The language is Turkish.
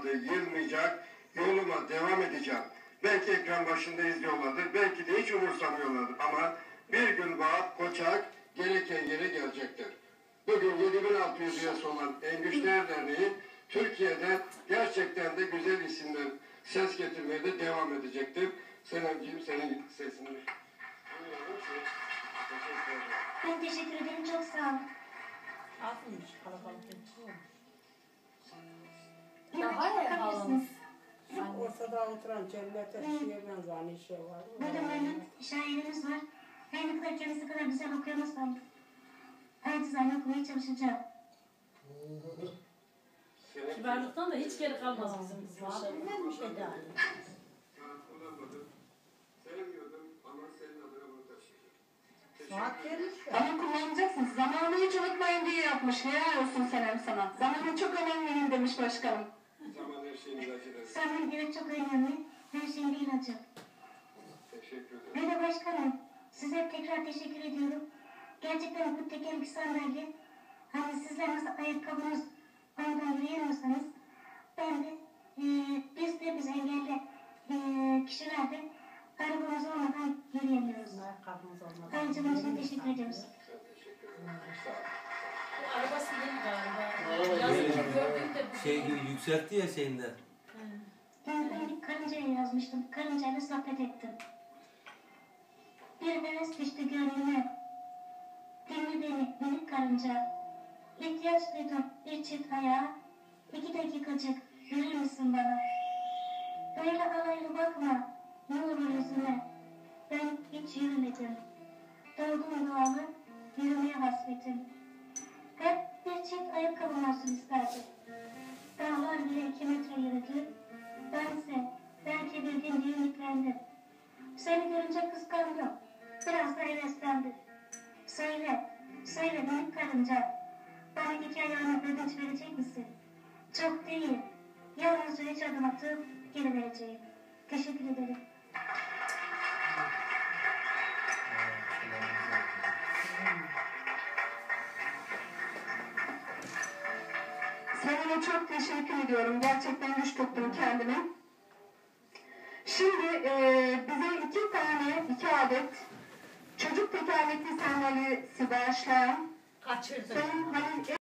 olmadı, yılmayacak, yoluma devam edeceğim. Belki ekran başında izliyorlardır, belki de hiç umursamıyorlardır ama bir gün Vahap Koçak gereken yere gelecektir. Bugün 7600 üyesi olan Engüşler Derneği Türkiye'de gerçekten de güzel isimler ses getirmeye de devam edecektir. Senemciğim, senin sesini duyuyorum. Ben teşekkür ederim, çok sağ olun. Azmış, kalabalık olmuş. Daha bakabilirsiniz. Ortada oturan cennete şeye benzer şey var. Burada Mehmet şairimiz var. Her ne kadar kendisi kadar güzel okuyamazsam hayat zaten okumaya çalışacağım. Kibarlıktan da hiç geri kalmaz bizim kızlar. Bilmem bir şey daha. Sevmiyordum ama senin adına bunu taşıyacağım. Saat gelmiş ya. Ama kullanacaksınız. Zamanı hiç unutmayın diye yapmış. Helal olsun Senem sana. Zamanı çok önemli demiş başkanım. Zaman her şeyin ilacıdır. Zaman evet çok önemli. Her şeyin bir ilacı. Teşekkür ederim. Ve de başkanım, size tekrar teşekkür ediyorum. Gerçekten bu tekerlekli sandalye, hani sizler nasıl ayakkabınız oradan yürüyemiyorsanız, ben de biz engelli kişiler de arabamız olmadan yürüyemiyoruz. Ayakkabımız olmadı. Ayrıca bunun için teşekkür ediyoruz. Bu arabası değil galiba. Yazıcı gördüğümde Şey gibi yükseltti ya şeyinden. Ben bir karıncaya yazmıştım. Karıncayla sohbet ettim. Bir heves düştü gönlüme. Dinle beni minik karınca. İhtiyaç duydum bir çift ayağa. 2 dakikacık yürür müsün bana? Böyle alaylı bakma. Ne olur yüzüme. Ben hiç yürümedim. Doğdum doğalı yürümeye hasretim. Hep bir çift ayakkabım olsun isterdim. Dağlar bile 2 metre yürüdü. Bense belki bir gün diye yüklendim. Seni görünce kıskandım. Biraz da heveslendim. Söyle minik karınca. Bana 2 ayağını ödünç verecek misin? Çok değil. Yalnızca 3 adım atıp geri vereceğim. Teşekkür ederim. Senem'e çok teşekkür ediyorum. Gerçekten güç tuttum kendime. Şimdi bize 2 adet çocuk tekerlekli sandalyesi bağışlayan Kaçırdım. Sayın Halil